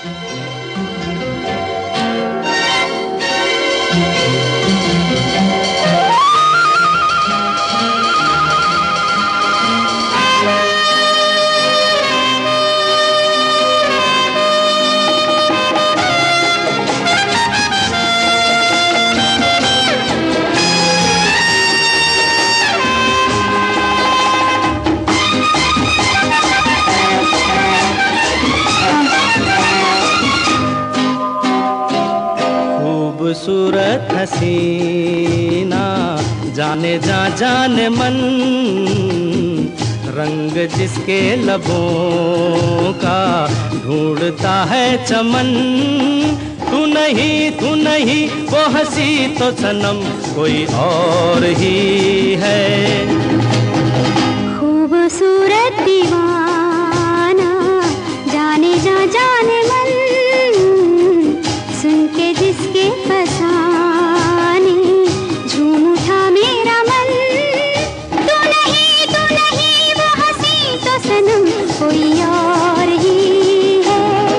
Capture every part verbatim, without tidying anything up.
खूबसूरत हसीना जाने जा जाने मन, रंग जिसके लबों का ढूंढता है चमन। तू नहीं तू नहीं वो हंसी तो सनम कोई और ही है। खूबसूरत दीवाना जाने जा जाने मन, सुन के जिसके फसाने झूम उठा मेरा मन। तू नहीं तू नहीं वो हंसी तो सनम कोई और ही है।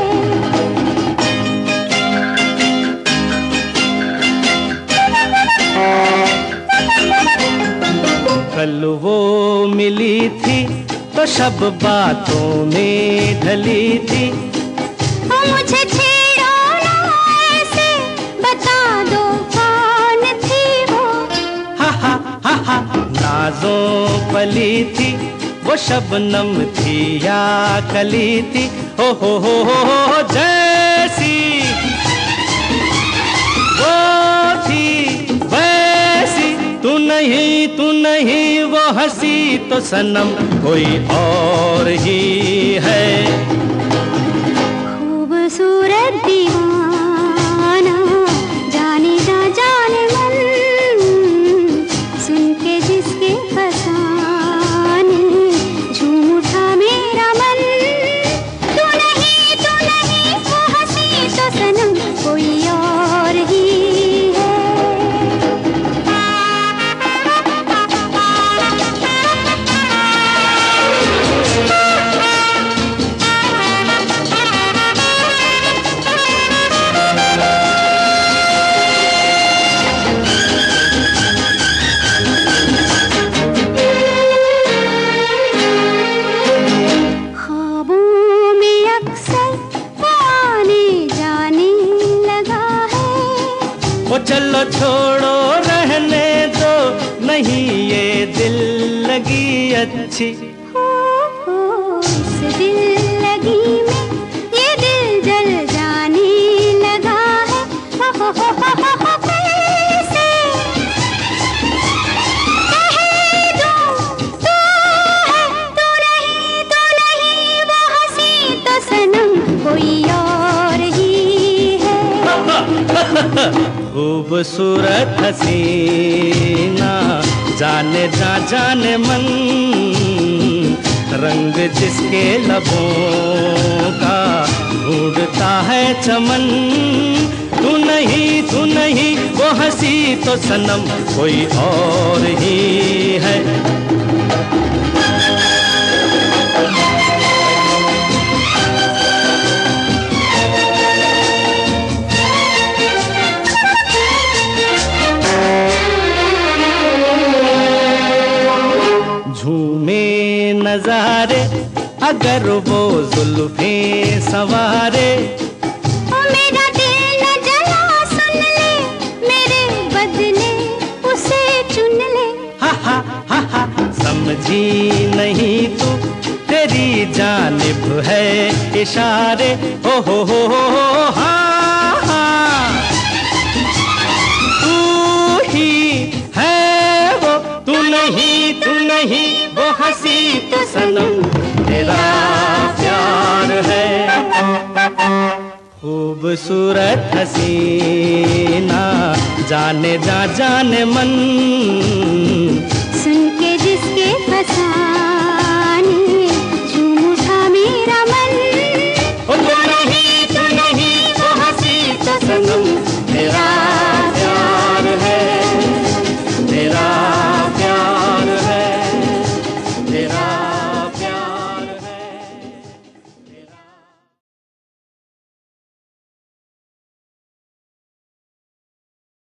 कल वो मिली थी तो शब बातों में ढली थी। ओ मुझे नाज़ों पली थी वो शबनम थी या कली थी। हो हो हो हो, हो जैसी वो थी वैसी। तू नहीं तू नहीं वो हंसी तो सनम कोई और ही है। खूबसूरत दीवाना जाने जा जाने मन, सुन के जिसके फसाने झूम उठा मेरा मन। तू नहीं तू नहीं वो हंसी तो सनम कोई और ही है। वो चलो छोड़ो रहने दो नहीं ये दिल लगी अच्छी। हो हो इस दिल लगी में ये दिल जल जाने लगा है। हो हो हो हो हो हो कैसे कह दूं तू है तू नहीं तू नहीं वो हंसी तो सनम कोई और ही है। खूबसूरत हसीना जाने जा जाने मन, रंग जिसके लबों का ढूंढता है चमन। तू नहीं तू नहीं वो हंसी तो सनम कोई और ही है। झूमे नजारे अगर वो जुल्फें सवारे। ओ मेरा दिल न जला सुन ले मेरे बदले उसे चुन ले। हा हा हा हा समझी नहीं तू तेरी जानिब है इशारे। हो हो हो हो हा हा तू ही है वो तू नहीं तू नहीं वो हंसी तो सनम तेरा प्यार है। खूबसूरत हसीना जाने जा जाने मन,